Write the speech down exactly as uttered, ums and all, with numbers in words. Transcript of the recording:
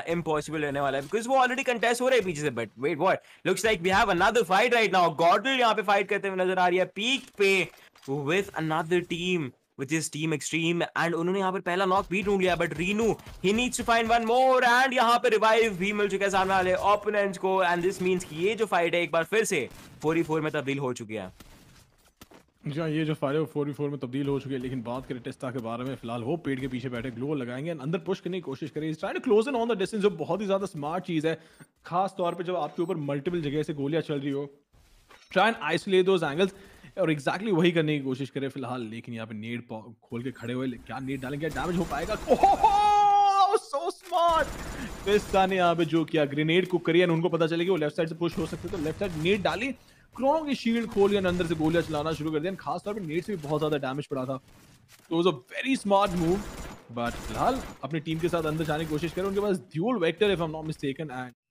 Impossible रहने वाला है बिकॉज वो ऑलरेडी कंटेस्ट हो रहे हैं पीछे से। But wait what, looks like we have another fight right now. गॉडल यहाँ पे फाइट करते हुए नजर आ रही है पीक पे with another team which is team extreme, and उन्होंने यहाँ पर पहला नॉक भी ढूंढ लिया। बट रीनू he needs to find one more, and यहाँ पे रिवाइव भी मिल चुका है सामने वाले ओपोनेंट्स को, एंड दिस मींस कि ये जो फाइट है एक बार फिर से फोर वी फोर में तब्दील हो चुकी है। जी हाँ, ये जो फाइट है वो फोर वी फोर में तब्दील हो चुकी है। लेकिन बात करें टेस्टा के बारे में, फिलहाल वो पेड़ के पीछे बैठे ग्लो लगाएंगे, अंदर पुश करने की कोशिश करें, is trying to close in on the distance, जो बहुत ही ज्यादा स्मार्ट चीज है, खास तौर पे जब आपके ऊपर मल्टीपल जगह से गोलियां चल रही हो। Try and isolate those angles, और एग्जैक्टली exactly वही करने की कोशिश करे फिलहाल। लेकिन यहाँ पे नेड खोल के खड़े हुए, क्या नेड डालेंगे, डैमेज हो पाएगा? ओह सो स्मार्ट, टेस्टा ने यहाँ पे जो किया, ग्रेनेड कुक करी, उनको पता चलेगा वो लेफ्ट साइड से पुश हो सकते, तो लेफ्ट साइड नेड डाली, क्रोनो की शील्ड खोल के अंदर से गोलियां चलाना शुरू कर दिया। खास तौर पे नेट से भी बहुत ज्यादा डैमेज पड़ा था, तो was a very smart move. But फिलहाल अपनी टीम के साथ अंदर जाने की कोशिश करें, उनके पास dual vector if I am not mistaken, and